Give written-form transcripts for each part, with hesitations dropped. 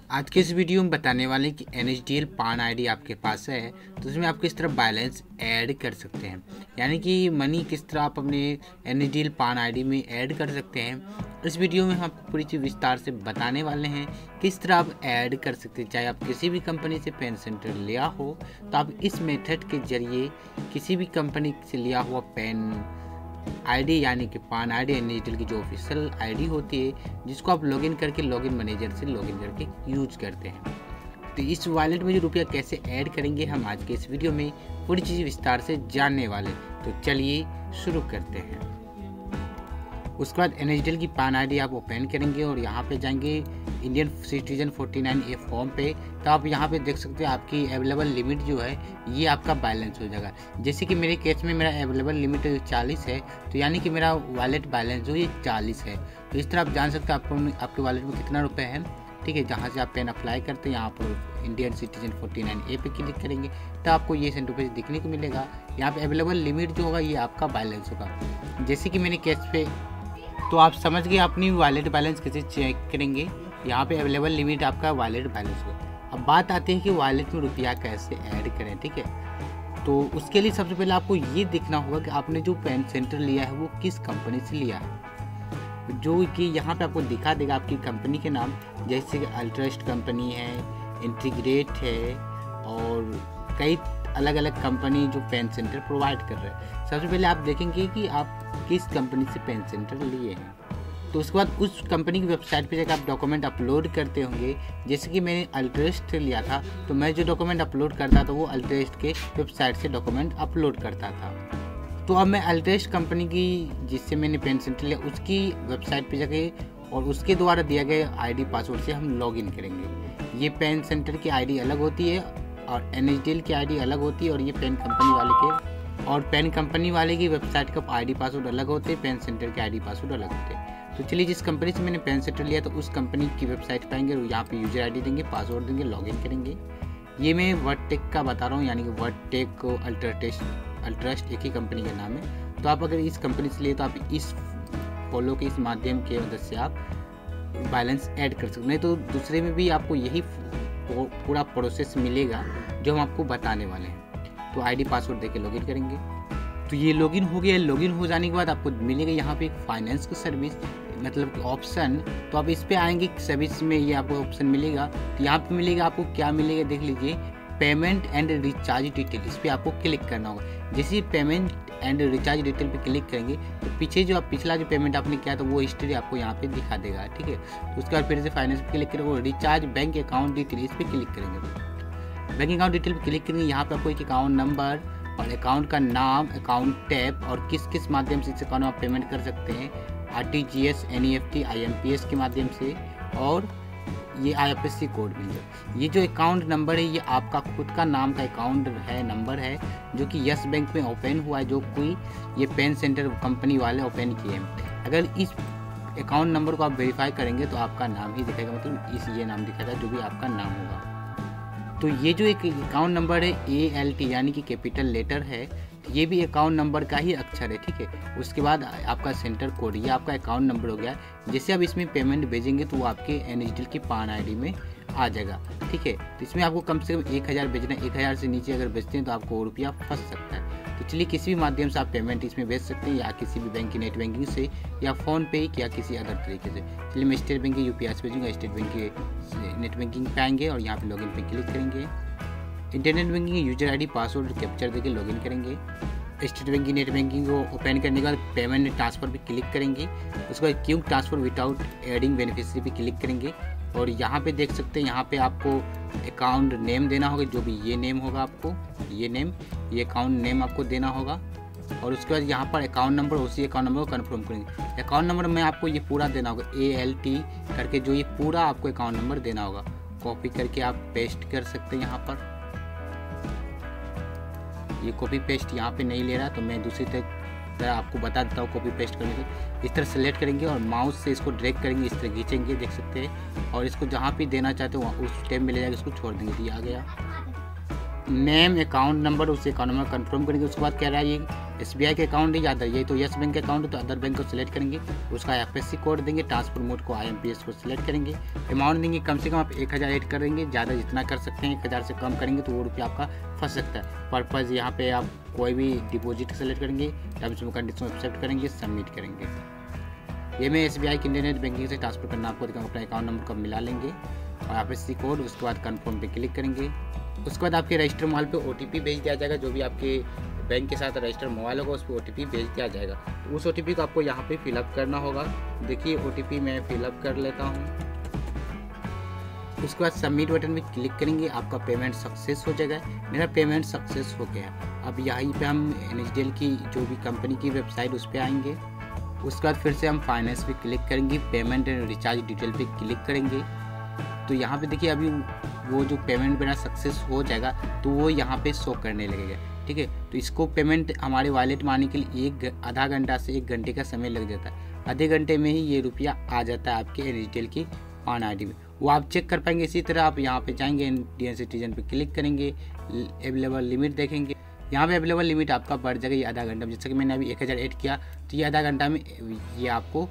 आज के इस वीडियो में बताने वाले हैं कि NSDL पान आईडी आपके पास है तो उसमें आप किस तरह बैलेंस ऐड कर सकते हैं, यानी कि मनी किस तरह आप अपने NSDL पान आईडी में ऐड कर सकते हैं। इस वीडियो में हम आपको पूरी चीज़ विस्तार से बताने वाले हैं किस तरह आप ऐड कर सकते हैं। चाहे आप किसी भी कंपनी से पेन सेंटर लिया हो तो आप इस मेथड के जरिए किसी भी कंपनी से लिया हुआ पेन आईडी यानी कि पान आईडी NSDL की जो ऑफिशियल आईडी होती है जिसको आप लॉगिन करके लॉगिन मैनेजर से लॉगिन करके यूज करते हैं। तो इस वॉलेट में जो रुपया कैसे ऐड करेंगे हम आज के इस वीडियो में पूरी चीज़ विस्तार से जानने वाले। तो चलिए शुरू करते हैं। उसके बाद NSDL की पान आईडी आप ओपन करेंगे और यहाँ पे जाएंगे इंडियन सिटीजन 49A फॉर्म पे। तो आप यहाँ पे देख सकते हैं आपकी अवेलेबल लिमिट जो है ये आपका बैलेंस हो जाएगा। जैसे कि मेरे केस में मेरा अवेलेबल लिमिट 40 है, तो यानी कि मेरा वॉलेट बैलेंस जो ये 40 है। तो इस तरह आप जान सकते हैं आपके वॉलेट में कितना रुपये है। ठीक है, जहाँ से आप पेन अप्लाई करते हैं यहाँ पर इंडियन सिटीजन 49A पे क्लिक करेंगे तो आपको ये ₹100 दिखने को मिलेगा। यहाँ पे अवेलेबल लिमिट जो होगा ये आपका बैलेंस होगा। जैसे कि मेरे केस पे तो आप समझ गए अपनी वॉलेट बैलेंस कैसे चेक करेंगे। यहाँ पे अवेलेबल लिमिट आपका वॉलेट बैलेंस होगा। अब बात आती है कि वॉलेट में रुपया कैसे ऐड करें। ठीक है, तो उसके लिए सबसे पहले आपको ये देखना होगा कि आपने जो पेन सेंटर लिया है वो किस कंपनी से लिया है, जो कि यहाँ पे आपको दिखा देगा आपकी कंपनी के नाम। जैसे कि अल्ट्रस्ट कंपनी है, इंटीग्रेट है और कई अलग अलग कंपनी जो पेन सेंटर प्रोवाइड कर रहे हैं। सबसे पहले आप देखेंगे कि आप किस कंपनी से पेन सेंटर लिए हैं। तो उसके बाद उस कंपनी की वेबसाइट पे जाकर आप डॉक्यूमेंट अपलोड करते होंगे। जैसे कि मैंने अल्ट्रस्ट से लिया था तो मैं जो डॉक्यूमेंट अपलोड करता था वो अल्ट्रस्ट के वेबसाइट से डॉक्यूमेंट अपलोड करता था। तो अब मैं अल्ट्रस्ट कंपनी की जिससे मैंने पेन सेंटर लिया उसकी वेबसाइट पे जाके और उसके द्वारा दिया गया आईडी पासवर्ड से हम लॉगिन करेंगे। ये पेन सेंटर की आईडी अलग होती है और NSDL की आईडी अलग होती है और ये पेन कंपनी वाले की वेबसाइट का आईडी पासवर्ड अलग होते हैं, पेन सेंटर के आईडी पासवर्ड अलग होते हैं। तो चलिए जिस कंपनी से मैंने पेन सेंटर लिया तो उस कंपनी की वेबसाइट पाएंगे और यहाँ पे यूजर आईडी देंगे, पासवर्ड देंगे, लॉगिन करेंगे। ये मैं वर्डटेक का बता रहा हूँ, यानी कि वर्डटेक को अल्ट्रस्ट एक ही कंपनी का नाम है। तो आप अगर इस कंपनी से लिए तो आप इस फॉलो के इस माध्यम के मदद से आप बैलेंस ऐड कर सकते हैं। तो दूसरे में भी आपको यही पूरा प्रोसेस मिलेगा जो हम आपको बताने वाले हैं। तो आईडी पासवर्ड देके लॉगिन करेंगे। तो ये लॉगिन हो गया। लॉगिन हो जाने के बाद आपको मिलेगा यहाँ पे एक फाइनेंस की सर्विस मतलब ऑप्शन। तो आप इस पे आएंगे सर्विस में ये आपको ऑप्शन मिलेगा। तो यहाँ पे मिलेगा आपको क्या मिलेगा देख लीजिए, पेमेंट एंड रिचार्ज डिटेल। इस पर आपको क्लिक करना होगा। जैसे पेमेंट एंड रिचार्ज डिटेल पे क्लिक करेंगे तो पीछे जो आप पिछला जो पेमेंट आपने किया था वो हिस्ट्री आपको यहाँ पे दिखा देगा। ठीक है, तो उसके बाद फिर से फाइनेंस पे क्लिक करेंगे और रिचार्ज बैंक अकाउंट डिटेल इस पर क्लिक करेंगे। बैंक अकाउंट डिटेल पे क्लिक करेंगे। यहाँ पे आपको एक अकाउंट नंबर और अकाउंट का नाम, अकाउंट टैब और किस किस माध्यम से इस अकाउंट में आप पेमेंट कर सकते हैं, RTGS, NEFT, IMPS के माध्यम से, और ये IFSC कोड भी है। ये जो अकाउंट नंबर है ये आपका खुद का नाम का अकाउंट है, नंबर है जो कि यस बैंक में ओपन हुआ है, जो कोई ये पेन सेंटर कंपनी वाले ओपन किए हैं। अगर इस अकाउंट नंबर को आप वेरीफाई करेंगे तो आपका नाम ही दिखेगा, मतलब ये नाम दिखेगा जो भी आपका नाम होगा। तो ये जो एक अकाउंट नंबर है ALT यानी कि कैपिटल लेटर है, ये भी अकाउंट नंबर का ही अक्षर है। ठीक है, उसके बाद आपका सेंटर कोड, ये आपका अकाउंट नंबर हो गया। जैसे आप इसमें पेमेंट भेजेंगे तो वो आपके NSDL की पान आईडी में आ जाएगा। ठीक है, तो इसमें आपको कम से कम 1000 भेजना है। 1000 से नीचे अगर भेजते हैं तो आपको रुपया फंस सकता है। तो चलिए किसी भी माध्यम से आप पेमेंट इसमें भेज सकते हैं, या किसी भी बैंक की नेट बैंकिंग से, या फ़ोन पे या किसी अदर तरीके से। चलिए मैं स्टेट बैंक की UPI से भेजूँगा। स्टेट बैंक के नेट बैंकिंग पे आएंगे और यहाँ पे लॉगिन पे क्लिक करेंगे। Internet banking user ID password capture देके लॉगिन करेंगे। स्टेट बैंक की नेट बैंकिंग को ओपन करने के बाद पेमेंट ट्रांसफ़र पे क्लिक करेंगे। उसके बाद quick transfer without adding beneficiary पे क्लिक करेंगे और यहाँ पे देख सकते हैं यहाँ पे आपको अकाउंट नेम देना होगा, जो भी ये नेम होगा आपको ये अकाउंट नेम आपको देना होगा। और उसके बाद यहाँ पर अकाउंट नंबर, उसी अकाउंट नंबर को कन्फर्म करेंगे। अकाउंट नंबर में आपको ये पूरा देना होगा, ALT करके जो ये पूरा आपको अकाउंट नंबर देना होगा। कॉपी करके आप पेस्ट कर सकते हैं यहाँ पर। ये कॉपी पेस्ट यहाँ पे नहीं ले रहा तो मैं दूसरी तरह आपको बता देता हूँ कॉपी पेस्ट करने के। इस तरह सेलेक्ट करेंगे और माउस से इसको ड्रैग करेंगे, इस तरह खींचेंगे, देख सकते हैं। और इसको जहाँ भी देना चाहते हो वहाँ उस टाइम में ले जाकर इसको छोड़ देंगे। ये आ गया नेम, अकाउंट नंबर, उस अकाउंट नंबर कन्फर्म करेंगे। उसके बाद कह रहा है ये SBI के अकाउंट या अदर, ये तो यस बैंक के अकाउंट है तो अदर बैंक को सिलेक्ट करेंगे, उसका FSC कोड देंगे, ट्रांसफर मोड को IMPS को सिलेक्ट करेंगे, अमाउंट देंगे कम से कम आप 1000 ऐड करेंगे, ज़्यादा जितना कर सकते हैं, 1000 से कम करेंगे तो वो रुपया आपका फंस सकता है। पर्पज़ यहाँ पे आप कोई भी डिपॉजिट सेलेक्ट करेंगे, टर्म्स एंड कंडीशन एक्सेप्ट करेंगे, सबमिट करेंगे। ये मैं SBI की इंटरनेट बैंकिंग से ट्रांसफर करना आपको दिखाऊंगा, अपना अकाउंट नंबर को मिला लेंगे और FSC कोड, उसके बाद कन्फर्म पे क्लिक करेंगे। उसके बाद आपके रजिस्टर मोबाइल पे OTP भेज दिया जाएगा, जो भी आपके बैंक के साथ रजिस्टर मोबाइल होगा उस पर OTP भेज दिया जाएगा। तो उस OTP को आपको यहाँ पे फिलअप करना होगा। देखिए OTP मैं फिलअप कर लेता हूँ। उसके बाद सबमिट बटन में क्लिक करेंगे, आपका पेमेंट सक्सेस हो जाएगा। मेरा पेमेंट सक्सेस हो गया। अब यहीं पे हम NSDL की जो भी कंपनी की वेबसाइट उस पर आएंगे। उसके बाद फिर से हम फाइनेंस पे क्लिक करेंगे, पेमेंट एंड रिचार्ज डिटेल पे क्लिक करेंगे। तो यहाँ पे देखिए अभी वो जो पेमेंट मेरा सक्सेस हो जाएगा तो वो यहाँ पे शो करने लगेगा। ठीक है, तो इसको पेमेंट हमारे वॉलेट में आने के लिए आधा घंटा से 1 घंटे का समय लग जाता है। आधे घंटे में ही ये रुपया आ जाता है आपके NSDL की PAN ID में, वो आप चेक कर पाएंगे। इसी तरह आप यहाँ पे जाएंगे, इंडियन सिटीजन पे क्लिक करेंगे, अवेलेबल लिमिट देखेंगे। यहाँ पे अवेलेबल लिमिट आपका बढ़ जाएगा ये आधा घंटा में। जैसे कि मैंने अभी 1000 ऐड किया तो ये आधा घंटा में ये आपको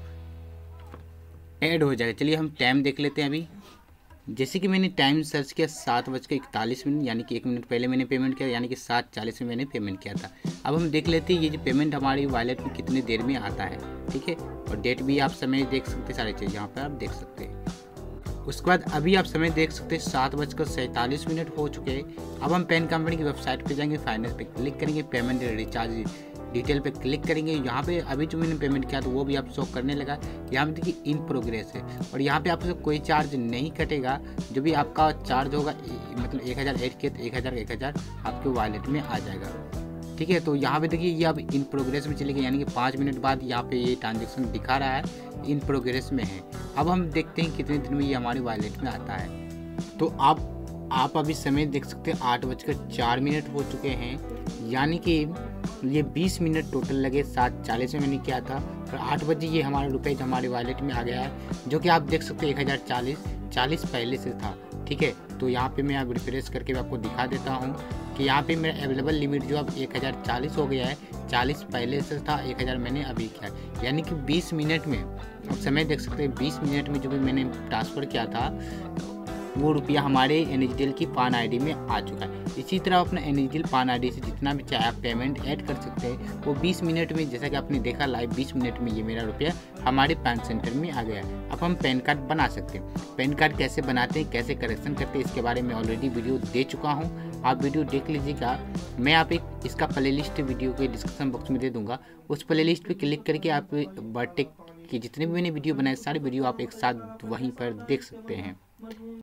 ऐड हो जाएगा। चलिए हम टाइम देख लेते हैं। अभी जैसे कि मैंने टाइम सर्च किया 7:41, यानी कि 1 मिनट पहले मैंने पेमेंट किया, यानी कि 7:40 में मैंने पेमेंट किया था। अब हम देख लेते हैं ये जो पेमेंट हमारी वॉलेट में कितने देर में आता है। ठीक है, और डेट भी आप समय देख सकते हैं, सारी चीज़ यहाँ पर आप देख सकते हैं। उसके बाद अभी आप समय देख सकते हैं 7:47 हो चुके हैं। अब हम पेन कंपनी की वेबसाइट पे जाएंगे, फाइनेंस पे क्लिक करेंगे, पेमेंट रिचार्ज डिटेल पे क्लिक करेंगे। यहाँ पे अभी जो मैंने पेमेंट किया तो वो भी आप शो करने लगा। यहाँ पे देखिए इन प्रोग्रेस है और यहाँ पे आपसे कोई चार्ज नहीं कटेगा। जो भी आपका चार्ज होगा मतलब 1000 ऐड किए तो 1000 आपके वॉलेट में आ जाएगा। ठीक है, तो यहाँ पे देखिए ये अब इन प्रोग्रेस में चले गए, यानी कि 5 मिनट बाद यहाँ पे ये ट्रांजेक्शन दिखा रहा है इन प्रोग्रेस में है। अब हम देखते हैं कितने दिन में ये हमारे वॉलेट में आता है। तो आप अभी समय देख सकते हैं 8:04 हो चुके हैं, यानी कि ये 20 मिनट टोटल लगे। 7:40 में मैंने किया था और 8 बजे ये हमारा रुपये हमारे वॉलेट में आ गया है, जो कि आप देख सकते हैं 1040 पहले से था। ठीक है, तो यहाँ पे मैं अब रिफ्रेश करके आपको दिखा देता हूँ कि यहाँ पे मेरा अवेलेबल लिमिट जो अब 1040 हो गया है। 40 पहले से था, 1000 मैंने अभी किया, यानी कि 20 मिनट में आप समय देख सकते हैं 20 मिनट में जो भी मैंने ट्रांसफ़र किया था वो रुपया हमारे NSDL की PAN ID में आ चुका है। इसी तरह अपना NSDL PAN ID से जितना भी चाहे आप पेमेंट ऐड कर सकते हैं। वो 20 मिनट में, जैसा कि आपने देखा लाइव 20 मिनट में ये मेरा रुपया हमारे पैन सेंटर में आ गया है। अब हम पैन कार्ड बना सकते हैं। पैन कार्ड कैसे बनाते हैं, कैसे करेक्शन करते हैं, इसके बारे में ऑलरेडी वीडियो दे चुका हूँ, आप वीडियो देख लीजिएगा। मैं आप इसका प्ले लिस्ट वीडियो के डिस्क्रिप्शन बॉक्स में दे दूँगा। उस प्ले लिस्ट पर क्लिक करके आप बर्थडे की जितने भी मैंने वीडियो बनाए सारे वीडियो आप एक साथ वहीं पर देख सकते हैं।